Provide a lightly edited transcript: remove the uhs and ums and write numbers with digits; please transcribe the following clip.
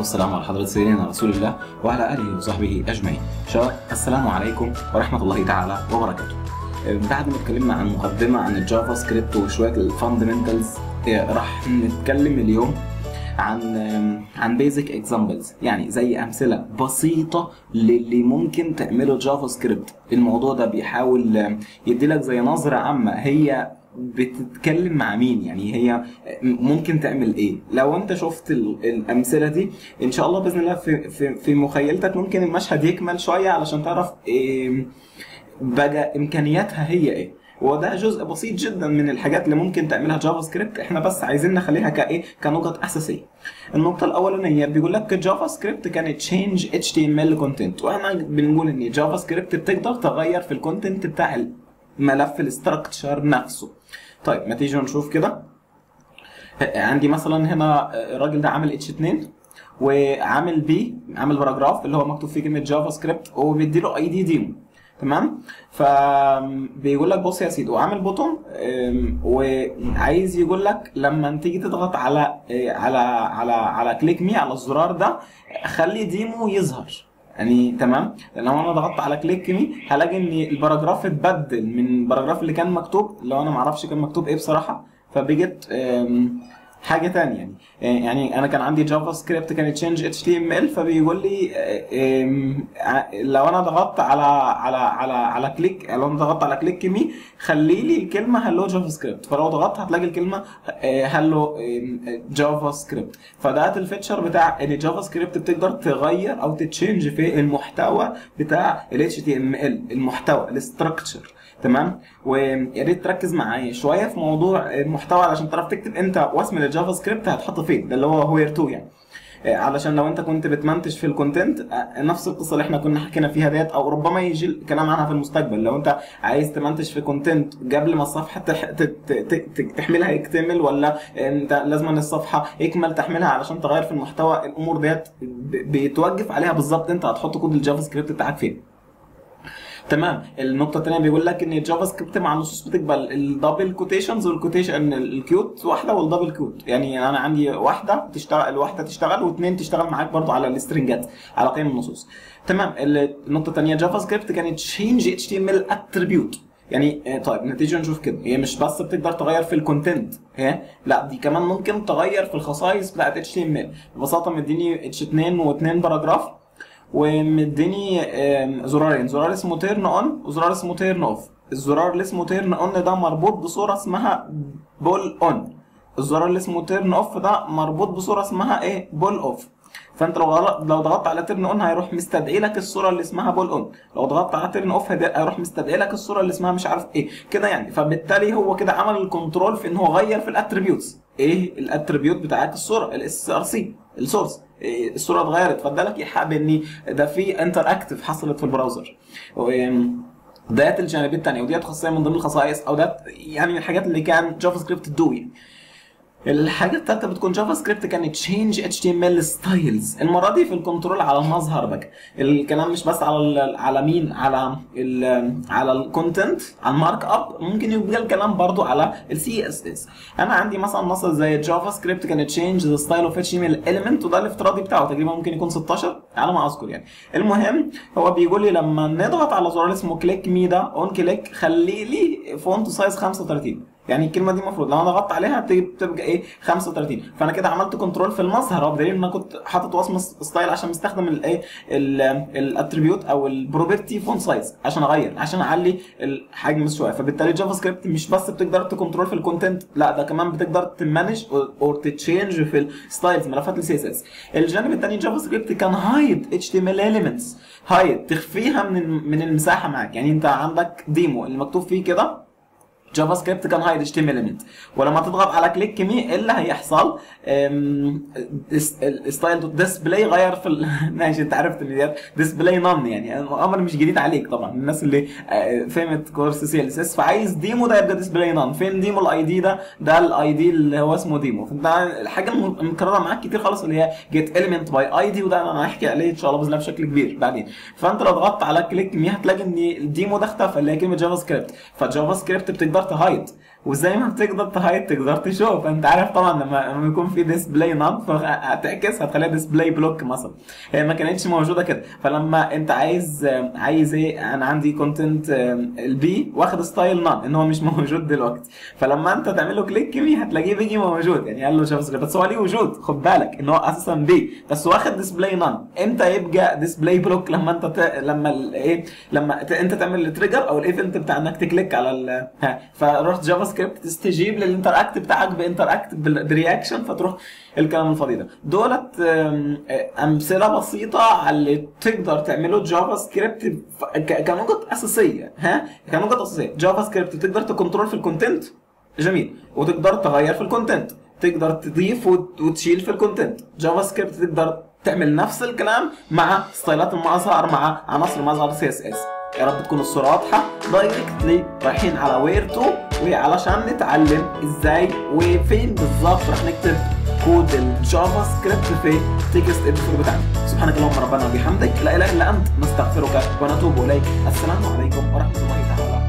والسلام على حضرة سيدنا رسول الله وعلى آله وصحبه أجمعين. شباب السلام عليكم ورحمة الله تعالى وبركاته. بعد ما اتكلمنا عن مقدمة عن الجافا سكريبت وشوية الفاندمنتالز، راح نتكلم اليوم عن بيزك اكزامبلز، يعني زي امثله بسيطه للي ممكن تعمله جافا سكريبت. الموضوع ده بيحاول يديلك زي نظره عامه هي بتتكلم مع مين، يعني هي ممكن تعمل ايه. لو انت شفت الامثله دي ان شاء الله باذن الله في مخيلتك ممكن المشهد يكمل شويه علشان تعرف بقى امكانياتها هي ايه. وده جزء بسيط جدا من الحاجات اللي ممكن تعملها جافا سكريبت، احنا بس عايزين نخليها كنقط اساسيه. النقطه الاولانيه بيقول لك جافا سكريبت كان تشينج اتش تي ام ال كونتنت، واحنا بنقول ان جافا سكريبت بتقدر تغير في الكونتنت بتاع الملف الاستراكشر نفسه. طيب ما تيجي نشوف كده. عندي مثلا هنا الراجل ده عامل اتش 2 وعامل عامل باراجراف اللي هو مكتوب فيه كلمه جافا سكريبت ومديله اي دي ديمو، تمام. فبيقول لك بص يا سيدي، وعامل بوتون وعايز يقول لك لما تيجي تضغط على كليك مي على الزرار ده خلي ديمو يظهر، يعني تمام. لو انا ضغطت على كليك مي هلاقي ان الباراجراف اتبدل من الباراجراف اللي كان مكتوب، لو انا ما اعرفش كان مكتوب ايه بصراحه، فبقت حاجه ثانيه. يعني انا كان عندي جافا سكريبت كان تشينج اتش تي ام ال، فبيقول لي لو انا ضغطت على كليك، لو انا ضغطت على كليك مي خلي لي الكلمه هلو جافا سكريبت، فلو ضغطت هتلاقي الكلمه هلو جافا سكريبت. فده الفيتشر بتاع ان جافا سكريبت بتقدر تغير او تتشينج في المحتوى بتاع ال اتش تي ام ال، المحتوى الاستراكشر، تمام. ويا ريت تركز معايا شويه في موضوع المحتوى علشان تعرف تكتب انت واسم الجافا سكريبت هتحطه فين، ده اللي هو وير تو يعني. علشان لو انت كنت بتمنتج في الكونتنت نفس القصه اللي احنا كنا حكينا فيها ديت، او ربما يجي الكلام عنها في المستقبل. لو انت عايز تمنتج في كونتنت قبل ما الصفحه تحملها يكتمل، ولا انت لازم ان الصفحه يكمل تحملها علشان تغير في المحتوى، الامور ديت بيتوقف عليها بالظبط انت هتحط كود الجافا سكريبت بتاعك فين، تمام. النقطة الثانية بيقول لك ان الجافا سكريبت مع النصوص بتقبل الدبل كوتيشنز والكوتيشن الكيوت واحدة والدبل كيوت. يعني انا عندي واحدة تشتغل واثنين تشتغل معاك برضو على السترنجات على قيم النصوص، تمام. النقطة الثانية جافا سكريبت كانت تشينج اتش تي ام ال اتريبيوت، يعني طيب نتيجة نشوف كده. هي مش بس بتقدر تغير في الكونتنت، لا دي كمان ممكن تغير في الخصائص بتاعت اتش تي ام ال. ببساطة مديني اتش 2 و2 باراجراف ومديني زرار اسمه تيرن اون وزرار اسمه تيرن اوف. الزرار اللي اسمه تيرن اون ده مربوط بصوره اسمها بول اون، الزرار اللي اسمه تيرن اوف ده مربوط بصوره اسمها ايه، بول اوف. فانت لو ضغطت على تيرن اون هيروح مستدعي لك الصوره اللي اسمها بول اون، لو ضغطت على تيرن اوف هيروح مستدعي لك الصوره اللي اسمها مش عارف ايه كده يعني. فبالتالي هو كده عمل الكنترول في ان هو غير في الاتريبيوتس. ايه الاتريبيوت بتاعت الصوره؟ الاس ار سي، السورس. الصوره اتغيرت فادالك ايحاء بان ده في انتر اكتف حصلت في البراوزر. ديت الجانب الثاني، وديت خاصيه من ضمن الخصائص، او ده يعني الحاجات اللي كان جافا سكريبت تدو يعني. الحاجه الثالثه بتكون جافا سكريبت كانت تشينج اتش تي ام ال ستايلز. المره دي في الكنترول على المظهر بقى، الكلام مش بس على مين، على الكونتنت، على المارك اب، ممكن يبقى الكلام برضو على السي اس اس. انا عندي مثلا نص زي جافا سكريبت كانت تشينج ذا ستايل اوف اتش تي ام ال اليمنت، وده الافتراضي بتاعه تقريبا ممكن يكون 16 على ما اذكر يعني. المهم هو بيقول لي لما نضغط على زرار اسمه كليك مي ده اون كليك خلي لي فونت سايز 35، يعني الكلمه دي المفروض لو انا ضغطت عليها تبقى ايه 35. فانا كده عملت كنترول في المظهر، هو بدليل ان انا كنت حاطط وصم ستايل عشان مستخدم الايه الاتريبيوت او البروبرتي فونت سايز عشان اغير، عشان اعلي الحجم شويه. فبالتالي جافا سكريبت مش بس بتقدر تكنترول في الكونتنت، لا ده كمان بتقدر تمانج او تتشينج في الستايلز، ملفات السي اس اس. الجانب الثاني جافا سكريبت كان هايد اتش تي ام ال اليمنتس، هايد تخفيها من المساحه معاك. يعني انت عندك ديمو اللي مكتوب فيه كده جافا سكريبت كان هايد اتش تي ام ال اليمنت، ولما تضغط على كليك مي اللي هيحصل ستايل دوت ديسبلاي غير في ماشي انت عرفت ان ديت ديسبلاي نون، يعني امر مش جديد عليك طبعا الناس اللي فهمت كورس سي ال اس اس. فعايز ديمو ده يبقى ديسبلاي نون. فين ديمو الاي دي ده الاي دي اللي هو اسمه ديمو. فده الحاجه المكرره معاك كتير خالص اللي هي جيت اليمنت باي اي دي، وده انا هحكي عليه ان شاء الله باذن الله بشكل كبير بعدين. فانت لو ضغطت على كليك مي هتلاقي ان الديمو ده اختفى اللي هي كلمه جافا سكريبت. فجافا سكريبت بتقدر تهايد، وزي ما بتقدر تهايد تقدر تشوف. فانت عارف طبعا لما يكون في ديسبلاي نون فهتعكس هتخليها ديسبلاي بلوك مثلا، هي ما كانتش موجوده كده. فلما انت عايز ايه، انا عندي كونتنت البي واخد ستايل نون ان هو مش موجود دلوقتي، فلما انت تعمل له كليك يمين هتلاقيه بيجي موجود، يعني قال له جافا سكريبت بس هو ليه وجود، خد بالك ان هو اساسا بي بس واخد ديسبلاي نون. امتى يبقى ديسبلاي بلوك؟ لما انت لما انت تعمل التريجر او الايفنت بتاع انك تكليك على فرحت جافا سكريبت تستجيب للانتراكت بتاعك بانتراكت برياكشن، فتروح الكلام الفاضي ده. دولت امثله بسيطه على اللي تقدر تعمله جافا سكريبت كنقط اساسيه. كنقط اساسيه جافا سكريبت تقدر تكنترول في الكونتنت، جميل، وتقدر تغير في الكونتنت، تقدر تضيف وتشيل في الكونتنت. جافا سكريبت تقدر تعمل نفس الكلام مع ستايلات المظهر، مع عناصر المظهر سي اس اس. يا رب تكون الصوره واضحه. دايركتلي رايحين على وير تو، وعلشان نتعلم ازاي وفين بالظبط راح نكتب كود الجافا سكريبت في تكست اديتور بتاعنا. سبحانك اللهم ربنا وبحمدك، لا اله الا انت، نستغفرك ونتوب اليك. السلام عليكم ورحمه الله تعالى